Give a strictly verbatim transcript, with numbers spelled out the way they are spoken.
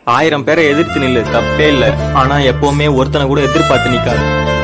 ஆயிரம் பேரை எதிர்த்து நில்லு, தப்பே இல்ல. ஆனா எப்பவுமே ஒருத்தனை கூட எதிர்பார்த்து நிக்காது.